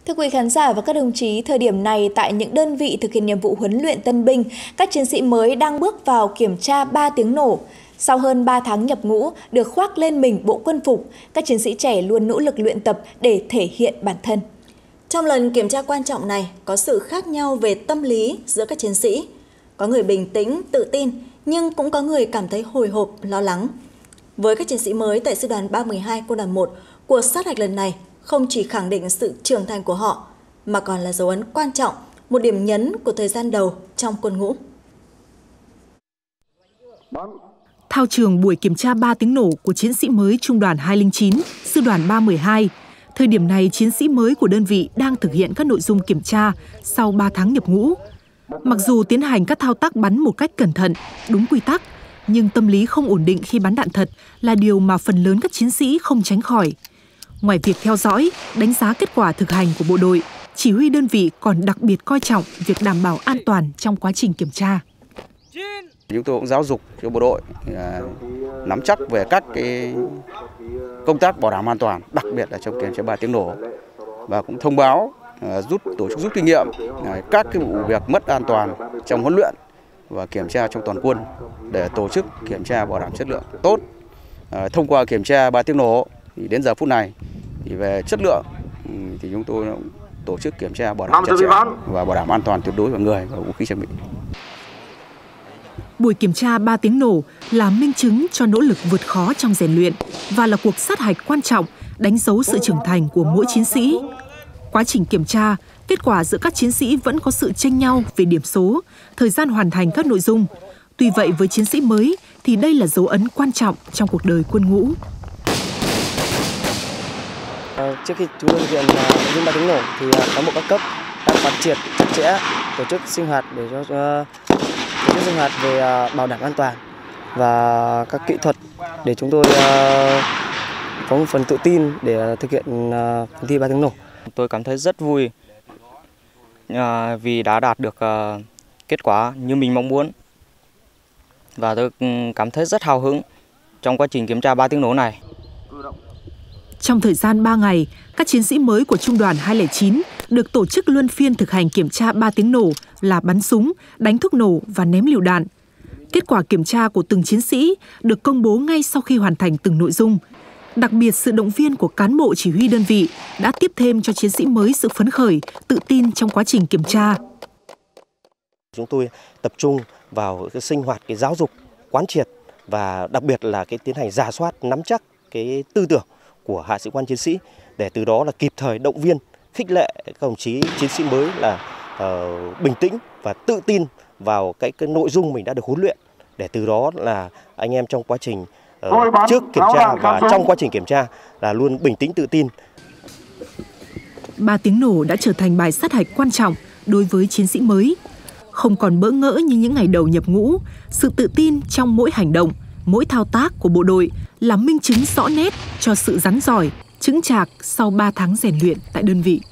Thưa quý khán giả và các đồng chí, thời điểm này tại những đơn vị thực hiện nhiệm vụ huấn luyện tân binh, các chiến sĩ mới đang bước vào kiểm tra 3 tiếng nổ. Sau hơn 3 tháng nhập ngũ, được khoác lên mình bộ quân phục, các chiến sĩ trẻ luôn nỗ lực luyện tập để thể hiện bản thân. Trong lần kiểm tra quan trọng này, có sự khác nhau về tâm lý giữa các chiến sĩ. Có người bình tĩnh, tự tin, nhưng cũng có người cảm thấy hồi hộp, lo lắng. Với các chiến sĩ mới tại Sư đoàn 312 Quân đoàn 1, cuộc sát hạch lần này không chỉ khẳng định sự trưởng thành của họ, mà còn là dấu ấn quan trọng, một điểm nhấn của thời gian đầu trong quân ngũ. Thao trường buổi kiểm tra 3 tiếng nổ của chiến sĩ mới Trung đoàn 209, Sư đoàn 312. Thời điểm này, chiến sĩ mới của đơn vị đang thực hiện các nội dung kiểm tra sau 3 tháng nhập ngũ. Mặc dù tiến hành các thao tác bắn một cách cẩn thận, đúng quy tắc, nhưng tâm lý không ổn định khi bắn đạn thật là điều mà phần lớn các chiến sĩ không tránh khỏi. Ngoài việc theo dõi, đánh giá kết quả thực hành của bộ đội, chỉ huy đơn vị còn đặc biệt coi trọng việc đảm bảo an toàn trong quá trình kiểm tra. Chúng tôi cũng giáo dục cho bộ đội nắm chắc về các công tác bảo đảm an toàn, đặc biệt là trong kiểm tra 3 tiếng nổ, và cũng thông báo tổ chức rút kinh nghiệm các vụ việc mất an toàn trong huấn luyện và kiểm tra trong toàn quân để tổ chức kiểm tra bảo đảm chất lượng tốt. Thông qua kiểm tra 3 tiếng nổ thì đến giờ phút này thì về chất lượng thì chúng tôi tổ chức kiểm tra bảo đảm chặt chẽ và bảo đảm an toàn tuyệt đối của người và vũ khí trang bị. Buổi kiểm tra 3 tiếng nổ là minh chứng cho nỗ lực vượt khó trong rèn luyện và là cuộc sát hạch quan trọng đánh dấu sự trưởng thành của mỗi chiến sĩ. Quá trình kiểm tra, kết quả giữa các chiến sĩ vẫn có sự chênh nhau về điểm số, thời gian hoàn thành các nội dung. Tuy vậy với chiến sĩ mới thì đây là dấu ấn quan trọng trong cuộc đời quân ngũ. Trước khi chúng tôi thực hiện nội dung 3 tiếng nổ thì cán bộ các cấp đã quán triệt chặt chẽ tổ chức sinh hoạt để cho sinh hoạt về bảo đảm an toàn và các kỹ thuật để chúng tôi có một phần tự tin để thực hiện phần thi 3 tiếng nổ. Tôi cảm thấy rất vui vì đã đạt được kết quả như mình mong muốn, và tôi cảm thấy rất hào hứng trong quá trình kiểm tra 3 tiếng nổ này. Trong thời gian 3 ngày, các chiến sĩ mới của Trung đoàn 209 được tổ chức luân phiên thực hành kiểm tra 3 tiếng nổ là bắn súng, đánh thuốc nổ và ném lựu đạn. Kết quả kiểm tra của từng chiến sĩ được công bố ngay sau khi hoàn thành từng nội dung. Đặc biệt, sự động viên của cán bộ chỉ huy đơn vị đã tiếp thêm cho chiến sĩ mới sự phấn khởi, tự tin trong quá trình kiểm tra. Chúng tôi tập trung vào cái sinh hoạt, cái giáo dục, quán triệt và đặc biệt là cái tiến hành rà soát, nắm chắc cái tư tưởng của hạ sĩ quan chiến sĩ để từ đó là kịp thời động viên, khích lệ các đồng chí chiến sĩ mới là bình tĩnh và tự tin vào cái nội dung mình đã được huấn luyện, để từ đó là anh em trong quá trình trước kiểm tra và trong quá trình kiểm tra là luôn bình tĩnh tự tin. 3 tiếng nổ đã trở thành bài sát hạch quan trọng đối với chiến sĩ mới. Không còn bỡ ngỡ như những ngày đầu nhập ngũ, sự tự tin trong mỗi hành động, mỗi thao tác của bộ đội là minh chứng rõ nét cho sự rắn giỏi, chững chạc sau 3 tháng rèn luyện tại đơn vị.